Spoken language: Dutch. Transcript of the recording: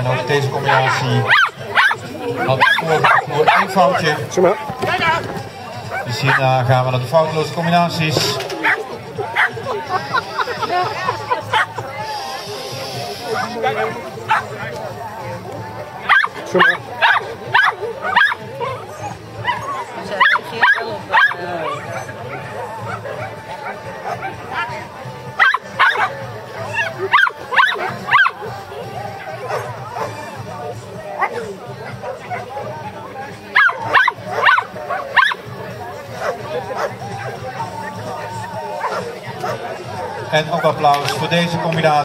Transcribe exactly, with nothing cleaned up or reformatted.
En ook deze combinatie had voor één foutje. Dus hierna gaan we naar de foutloze combinaties. En ook applaus voor deze combinatie.